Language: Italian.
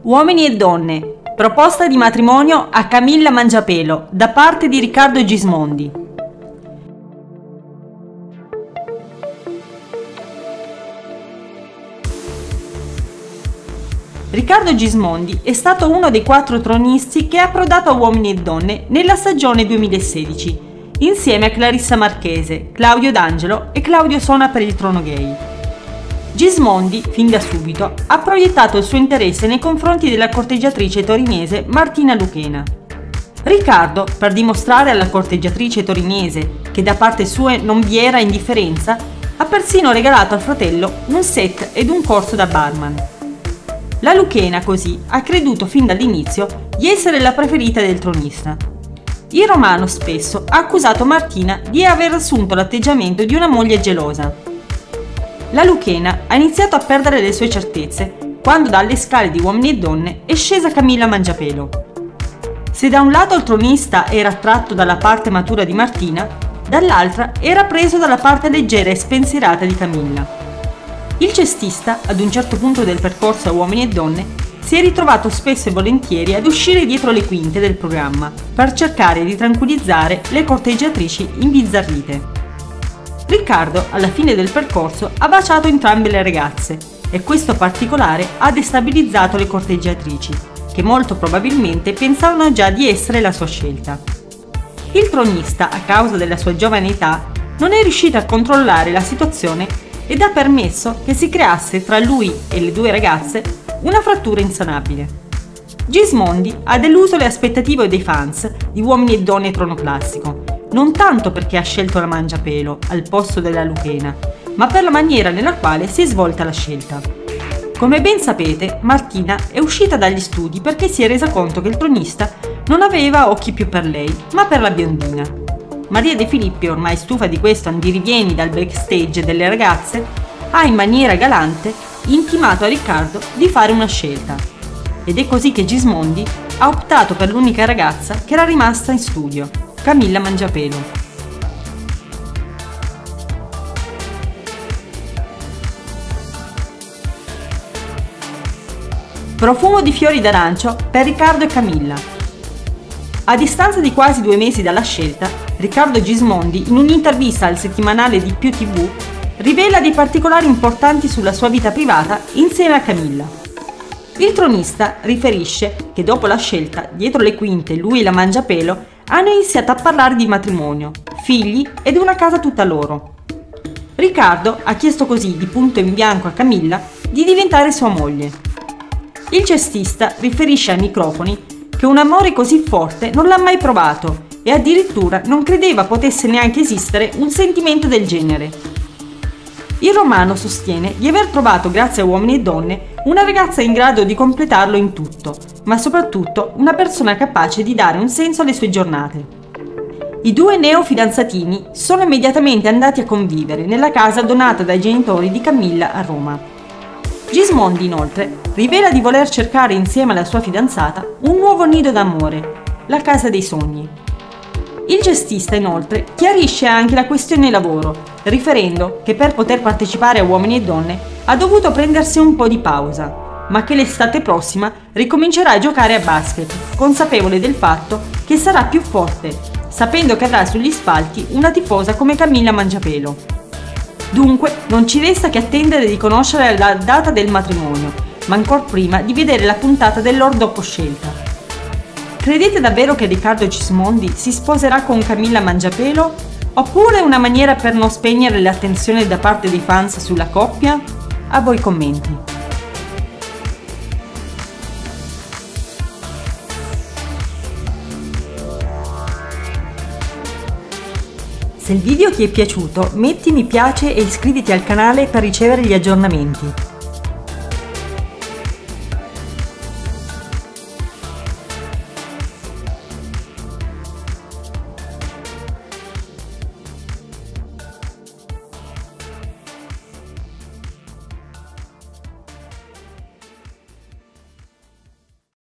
Uomini e donne, proposta di matrimonio a Camilla Mangiapelo da parte di Riccardo Gismondi. Riccardo Gismondi è stato uno dei 4 tronisti che è approdato a Uomini e Donne nella stagione 2016, insieme a Clarissa Marchese, Claudio D'Angelo e Claudio Sona per il trono gay. Gismondi, fin da subito, ha proiettato il suo interesse nei confronti della corteggiatrice torinese Martina Luchena. Riccardo, per dimostrare alla corteggiatrice torinese che da parte sua non vi era indifferenza, ha persino regalato al fratello un set ed un corso da barman. La Luchena, così, ha creduto fin dall'inizio di essere la preferita del tronista. Il romano spesso ha accusato Martina di aver assunto l'atteggiamento di una moglie gelosa. La Luchena ha iniziato a perdere le sue certezze quando dalle scale di Uomini e Donne è scesa Camilla Mangiapelo. Se da un lato il tronista era attratto dalla parte matura di Martina, dall'altra era preso dalla parte leggera e spensierata di Camilla. Il cestista, ad un certo punto del percorso a Uomini e Donne, si è ritrovato spesso e volentieri ad uscire dietro le quinte del programma per cercare di tranquillizzare le corteggiatrici imbizzarrite. Riccardo, alla fine del percorso, ha baciato entrambe le ragazze e questo particolare ha destabilizzato le corteggiatrici, che molto probabilmente pensavano già di essere la sua scelta. Il tronista, a causa della sua giovane età, non è riuscito a controllare la situazione ed ha permesso che si creasse tra lui e le 2 ragazze una frattura insanabile. Gismondi ha deluso le aspettative dei fans di Uomini e Donne Trono Classico, non tanto perché ha scelto la Mangiapelo al posto della Luchena, ma per la maniera nella quale si è svolta la scelta. Come ben sapete, Martina è uscita dagli studi perché si è resa conto che il tronista non aveva occhi più per lei, ma per la biondina. Maria De Filippi, ormai stufa di questo andirivieni dal backstage delle ragazze, ha in maniera galante intimato a Riccardo di fare una scelta. Ed è così che Gismondi ha optato per l'unica ragazza che era rimasta in studio, Camilla Mangiapelo. Profumo di fiori d'arancio per Riccardo e Camilla. A distanza di quasi 2 mesi dalla scelta, Riccardo Gismondi, in un'intervista al settimanale di Più TV, rivela dei particolari importanti sulla sua vita privata insieme a Camilla. Il tronista riferisce che dopo la scelta, dietro le quinte lui e la Mangiapelo hanno iniziato a parlare di matrimonio, figli ed una casa tutta loro. Riccardo ha chiesto così di punto in bianco a Camilla di diventare sua moglie. Il cestista riferisce ai microfoni che un amore così forte non l'ha mai provato e addirittura non credeva potesse neanche esistere un sentimento del genere. Il romano sostiene di aver trovato, grazie a Uomini e Donne, una ragazza in grado di completarlo in tutto, ma soprattutto una persona capace di dare un senso alle sue giornate. I 2 neofidanzatini sono immediatamente andati a convivere nella casa donata dai genitori di Camilla a Roma. Gismondi, inoltre, rivela di voler cercare insieme alla sua fidanzata un nuovo nido d'amore, la casa dei sogni. Il cestista, inoltre, chiarisce anche la questione lavoro, riferendo che per poter partecipare a Uomini e Donne ha dovuto prendersi un po' di pausa, ma che l'estate prossima ricomincerà a giocare a basket, consapevole del fatto che sarà più forte, sapendo che avrà sugli spalti una tifosa come Camilla Mangiapelo. Dunque non ci resta che attendere di conoscere la data del matrimonio, ma ancor prima di vedere la puntata del loro dopo scelta. Credete davvero che Riccardo Gismondi si sposerà con Camilla Mangiapelo? Oppure una maniera per non spegnere l'attenzione da parte dei fans sulla coppia? A voi commenti. Se il video ti è piaciuto, metti mi piace e iscriviti al canale per ricevere gli aggiornamenti.